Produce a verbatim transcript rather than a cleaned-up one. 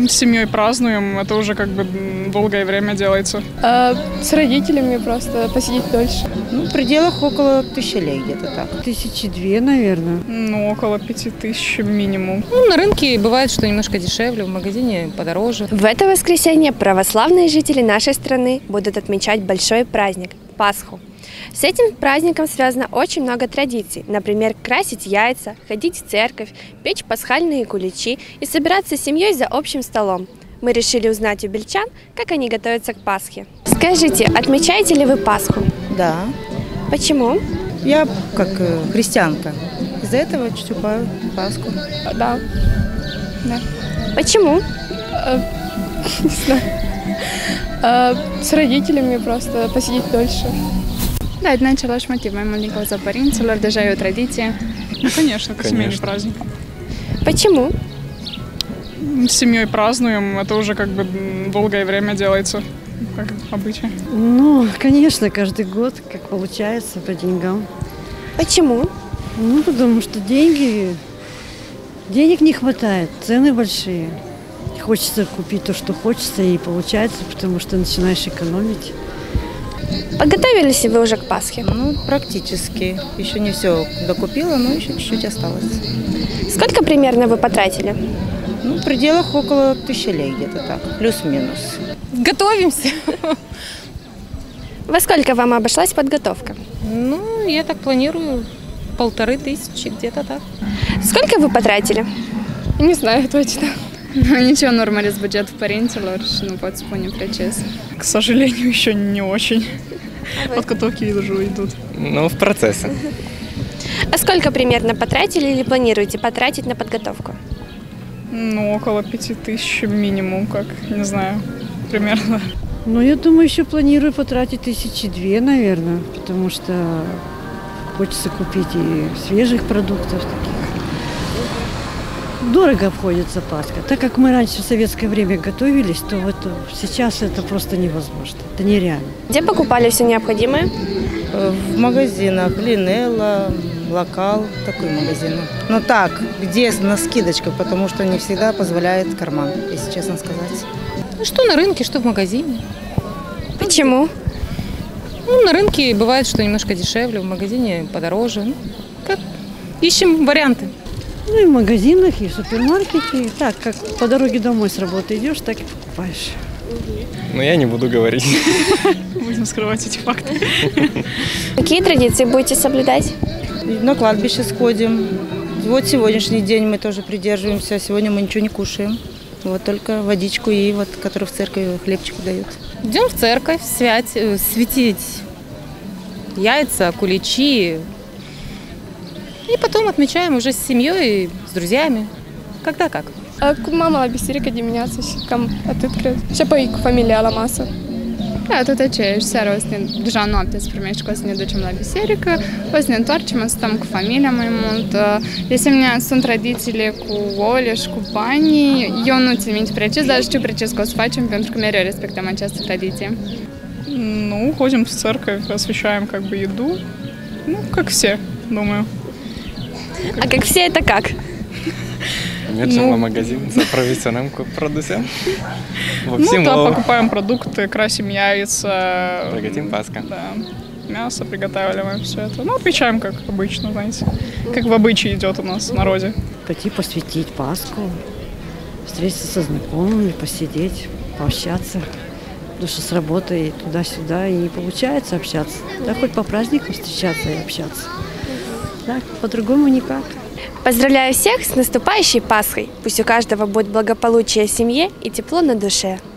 С семьей празднуем, это уже как бы долгое время делается. А, с родителями просто посидеть дольше. Ну, в пределах около тысячи лей где-то так. Тысячи две, наверное. Ну, около пяти тысяч минимум. Ну, на рынке бывает, что немножко дешевле, в магазине подороже. В это воскресенье православные жители нашей страны будут отмечать большой праздник – Пасху. С этим праздником связано очень много традиций. Например, красить яйца, ходить в церковь, печь пасхальные куличи и собираться с семьей за общим столом. Мы решили узнать у бельчан, как они готовятся к Пасхе. Скажите, отмечаете ли вы Пасху? Да. Почему? Я как э, христианка. Из-за этого чтю Пасху. Да. Да. Почему? А, не знаю. А, с родителями просто посидеть дольше. Da, e din același motiv, mai mult din cauza părinților, deja e o tradiție. Ну, конечно, как семейный праздник. Почему? С семьей празднуем, это уже как бы долгое время делается, как обычай. Ну, конечно, каждый год, как получается, по деньгам. Почему? Ну, потому что деньги, денег не хватает, цены большие. Хочется купить то, что хочется, и получается, потому что начинаешь экономить. Подготовились ли вы уже к Пасхе? Ну, практически. Еще не все докупила, но еще чуть-чуть осталось. Сколько примерно вы потратили? Ну, в пределах около тысячи лей где-то так, плюс-минус. Готовимся. Во сколько вам обошлась подготовка? Ну, я так планирую, полторы тысячи, где-то так. Сколько вы потратили? Не знаю точно. Nu, nici eu nu urmăresc bugetul părinților și nu pot spune precis. К сожалению, еще не очень. Подготовки уже идут. Ну, в процессе. А сколько примерно потратили или планируете потратить на подготовку? Ну, около пяти тысяч минимум, как, не знаю, примерно. Ну, я думаю, еще планирую потратить тысячи две, наверное, потому что хочется купить и свежих продуктов таких. Дорого обходится Пасха. Так как мы раньше в советское время готовились, то вот сейчас это просто невозможно. Это нереально. Где покупали все необходимое? В магазинах Линелла, Локал, такой магазин. Но так, где на скидочках, потому что не всегда позволяет карман, если честно сказать. Ну, что на рынке, что в магазине. Почему? Ну, на рынке бывает, что немножко дешевле, в магазине подороже. Ну, как? Ищем варианты. Ну и в магазинах, и в супермаркете. И так, как по дороге домой с работы идешь, так и покупаешь. Но я не буду говорить. Будем скрывать эти факты. Какие традиции будете соблюдать? На кладбище сходим. Вот сегодняшний день мы тоже придерживаемся. Сегодня мы ничего не кушаем. Вот только водичку и вот, которую в церкви хлебчику дают. Идем в церковь, свять, светить яйца, куличи. И потом отмечаем уже с семьей, с друзьami. Когда как. Cu mama la biserică dimineața și cam atât, cred. Și apoi cu familia la masă. Da, tot aceeași seară o să ne, deja noaptea se primește că o să ne ducem la biserică, o să ne întoarcem, o să stăm cu familia mai mult. De asemenea, sunt tradițiile cu ouăle și cu banii. Eu nu țin minte precis, dar știu precis că o să facem, pentru că mereu respectăm această tradiție. Ну, ходим в церковь, освещаем как бы еду. Ну, как все, думаю. А как все это как? Мерчим в магазин за профессиональным продуктом. Ну да, покупаем продукты, красим яйца. Приготовим Пасха. Да, мясо приготавливаем, все это. Ну, отмечаем, как обычно, знаете. Как в обычае идет у нас в народе. Пойти посвятить Пасху, встретиться со знакомыми, посидеть, пообщаться. Потому что с работы туда-сюда и не получается общаться. Да, хоть по праздникам встречаться и общаться. Так, по-другому никак. Поздравляю всех с наступающей Пасхой! Пусть у каждого будет благополучие в семье и тепло на душе.